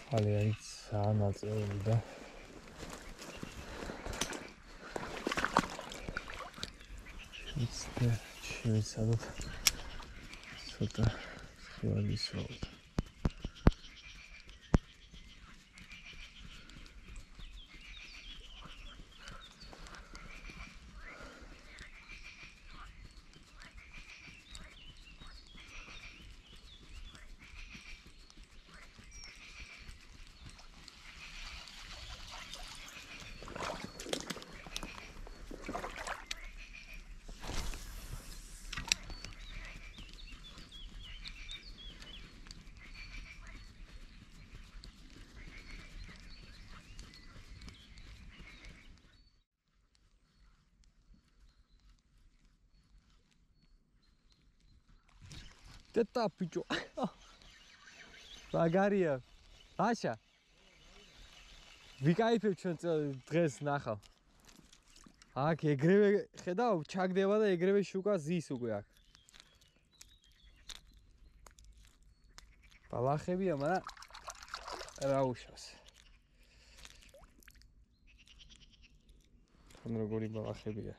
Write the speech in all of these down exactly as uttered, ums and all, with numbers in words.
ძალიან სანაწეული და ისე შეიძლება ცოტა ხივალის ვაუთ. Teta picho. Bagariya. Asha. ვიკაიფებ ჩვენ დღეს ნახავ. აქ ეგრევე ხედავ, ჩაგდება და ეგრევე შუკა ზის უკვე აქ. ბალახებია, მაგრამ რა უშავს. თან როგორი ბალახებია.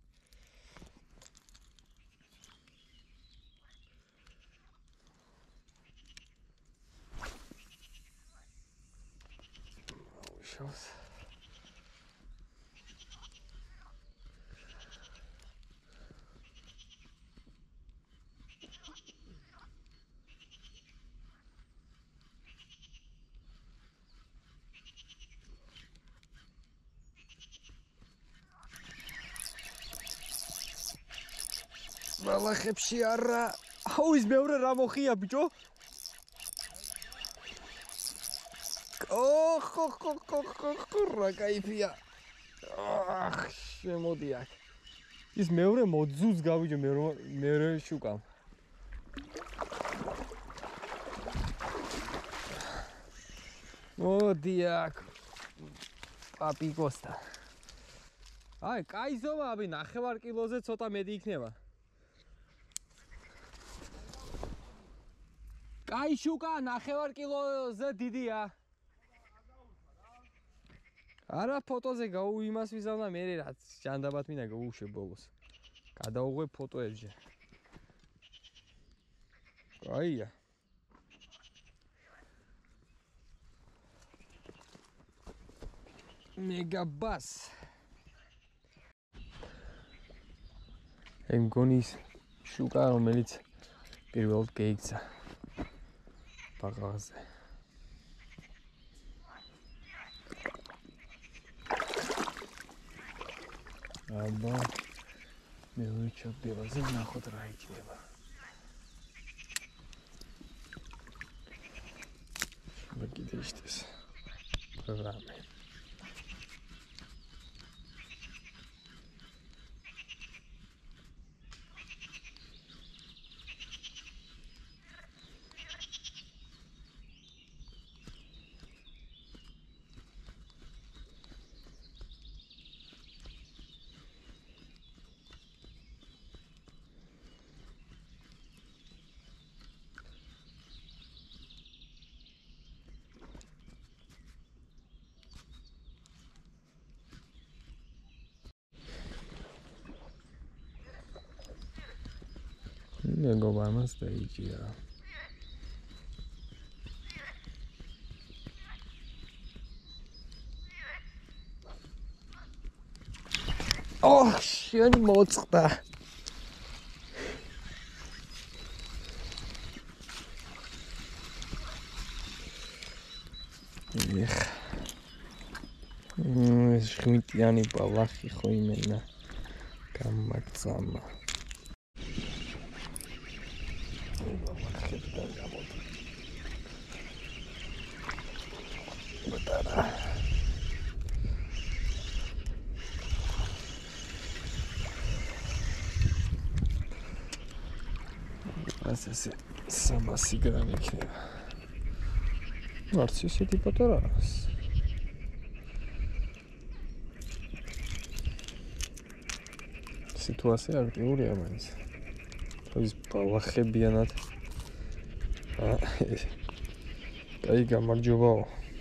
Უშავს. ბალახებში არა. აუ ის მეორე რა მოხია ბიჭო? Oh, ho, ho, ho, ho, ho, რა кайფია. ახ, შემოდი აქ. ის მეორე მოძუს გავიჯო მე მეორე შუკამ. მოდი აქ. პაპი კოსტა. აი, კაი ზომა, აბი ნახევარ კილოზე ცოტა მეტი იქნება. კაი შუკა ნახევარ კილოზე დიდია. არა ფოტოზე გაუ იმას ვიზავნა მე რაც ჯანდაბათ მინდა გაუშვე ბოლოს. გადაუღვე ფოტოებზე. აია. მეგაბას. ეგ მგონი ის შუკა რომელიც პირველად გაიქცა. ბაღაზე. აბა მე ვიჩვენებაზე ნახოთ რა იქნება. მოგიდეშტეს. პროგრამა. მეგობარ მას დაიჭირა. ოჰ, შენი მოწყდა. ეხ. ეს ხმიტიანი ბალახი ხო იმენა. გამაგზავნა. ასე სამასი გრამი იქნება. არც ისეთი პატარა არის. სიტუაცია აქტიურია მაინც. ის ბალახებიანად. აი გამარჯობაო.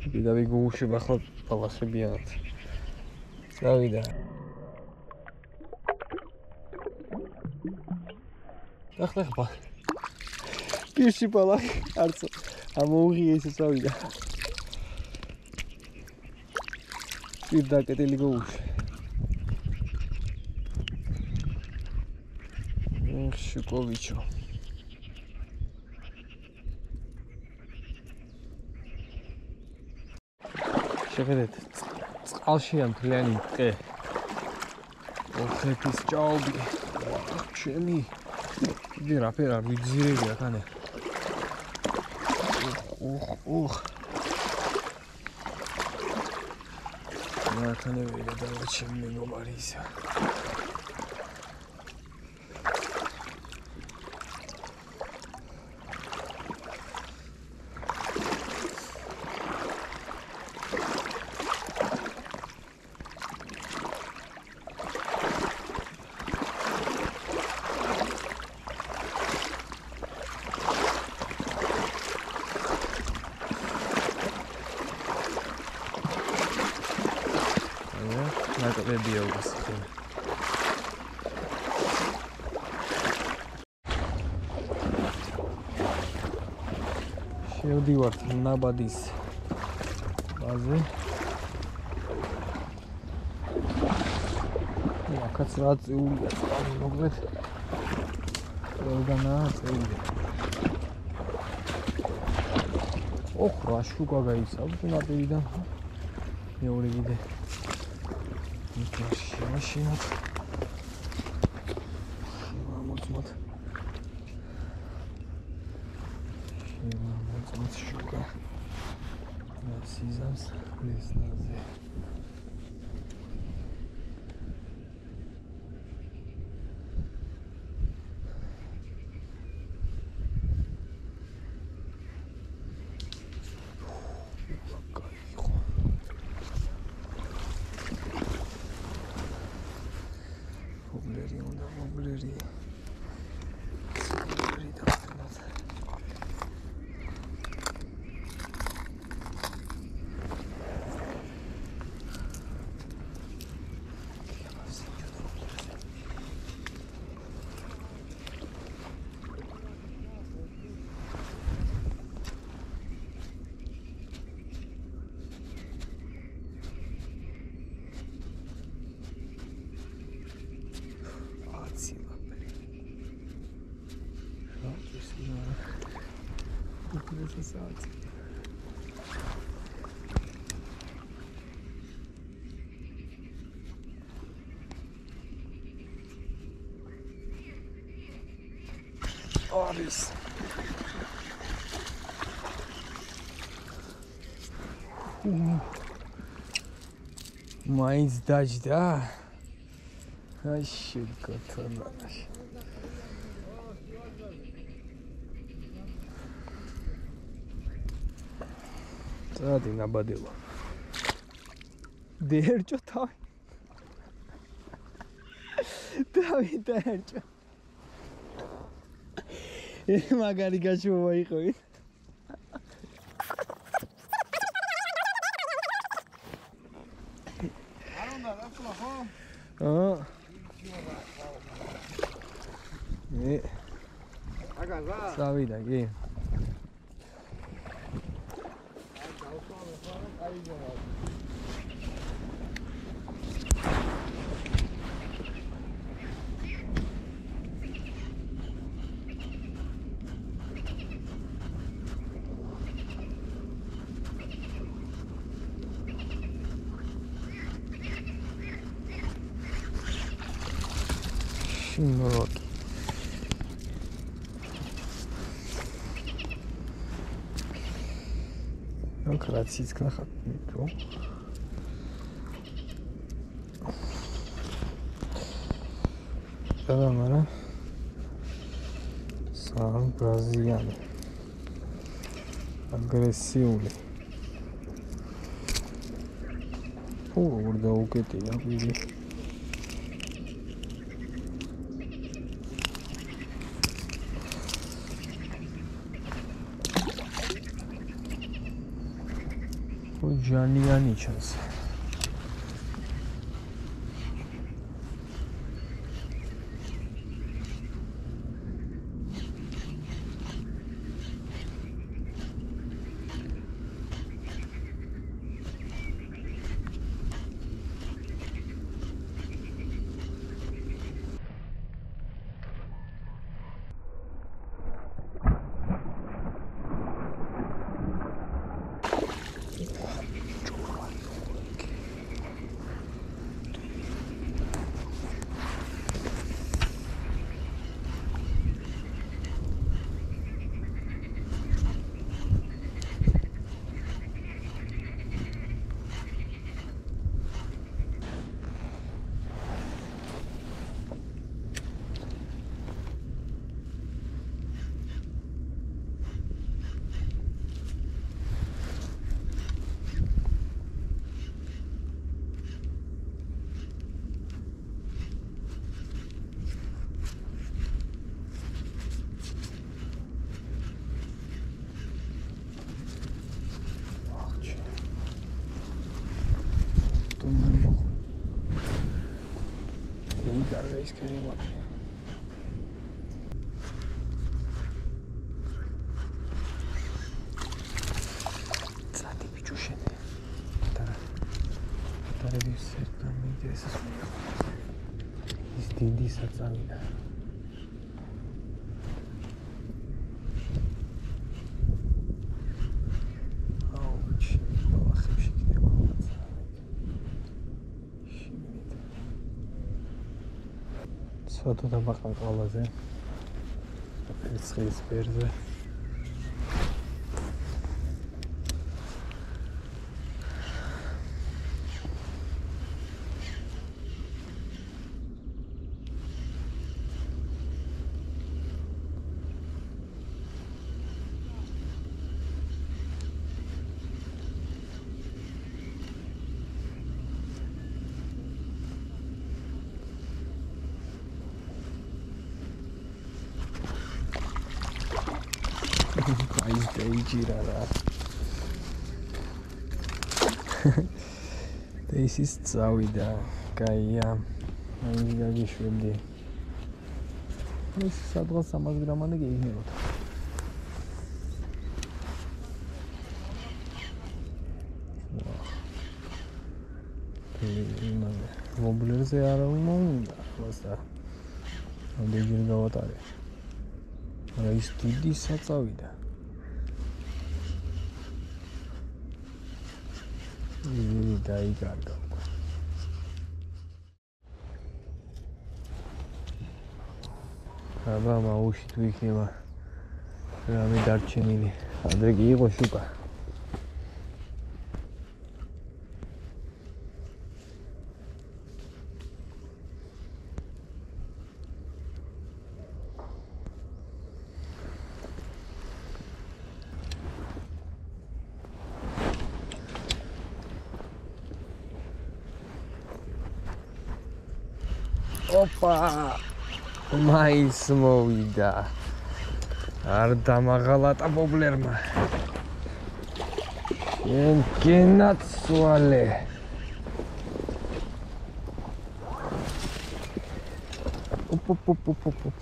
და ვიგუშება ხო ბალახებიანად. წავიდა. ახლა ხა. პირში ბალახი არც ამოუღია ისე წავიდა. პირდაკეტილი გუშ. ეხ შიკოვიჩო. შეხედეთ, წყალშია მთლიანი ტყე. ოხეთის ჭაობი. ჩემი. დიდი რაფერა ვიძირებია ხანე. ოხ, ოხ. მართალია ვიდა და ჩემი მეგობარი ისა. ნაკლებია უგასხი. შევდივართ ნაბადის ბაზე. აქაც რა წეულია წყალი მოგდეთ. ყველგანაა წეულია. ოხ, რა შუგა გაიცავთ ნაპირიდან. მეორე კიდე. Микрофон, машина. Мамут-мут. Мамут-мут щука. Насизамс, лесназе. Вобleri onda vobleri. Vobleri da atılmaz. Essa saat. Aris. Uh. Mais idade dá. Ai, chega, tanto. Hadi nabadilo. Derço tabi. Tabi derço. Magari cachorro aí com isso. Ah. E. Sabe daqui. Шнурок. Ну, красиво нахатнику. Когда мара сам бразильян агрессивный. О, урда укети я видел. ჯანიანი ჩანს. Is getting up. Zati bijushene. Tara. Tara biser tam interesas me. Is dindi satsavida. Ouch. Balakhshi kideba. Ცოტა დაბაყარ ყველაზე ფერცხლის ფერზე Այս դեյջիրարա This is ծավիդա կայա Այս գագիշվելի Այս սադղա սամազ գրամանը գեյհի ոտ Ոբլերս է արավում ոնգա Ոստա Դեյջիր գավատար է Այս դիդի սածավիդա Իի դայի կարգավ Հաբա մաուշի թույքն իմա Հրամի դարջենիլի Անդրեգ իղո շուկա Opa! Mais mოვიდა. არ დამაღალატა ბობლერმა. შენ გენაცვალე. ოპ ოპ ოპ ოპ ოპ.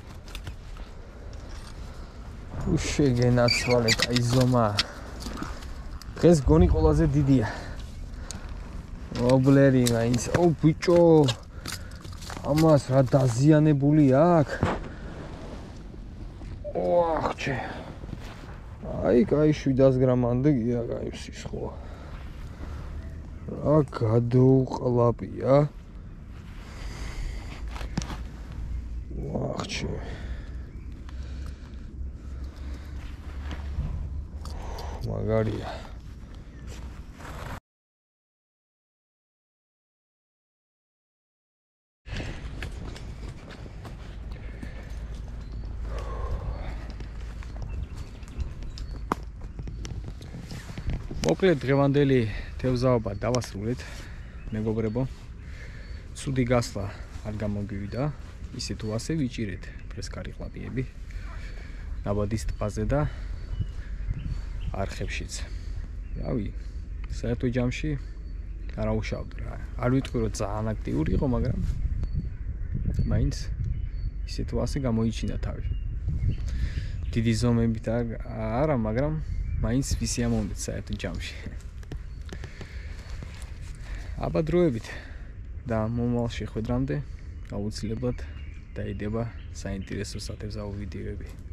თუ შეგენაცვალე, კაი ზომა. დღეს გონი ყველაზე დიდია. ბობლერი მაინც. ო ბიჭო. Ამას რა დაზიანებული აქვს? ოახჩე. აი, კაი შვიდას გრამამდე გია გაივსის ხო. რა გადოუყლაპია? ოახჩე. მაგარია. მოკლედ დღევანდელი თევზაობა დავასრულეთ, მეგობრებო. Ცუდი გასვლა არ გამოგივიდა, ისე თუ ასე ვიჭირეთ ფრესკარი ყლაპიები. ნაბადის ტბაზე და არხებშიც. რავი, საერთო ჯამში არ აუშავდა რა. არ ვიტყვი რომ ძალიან აქტიური იყო, მაგრამ მაინც ისეთ ვასე გამოიჩინა თავი. დიდი ზომებით არა, მაგრამ მაინც ვისი ამომდეთ საერთო ჯამში. აბადროებით და მომავალ შეხვედრამდე აუცილებლად დაიდება საინტერესო სათევზაო ვიდეოები.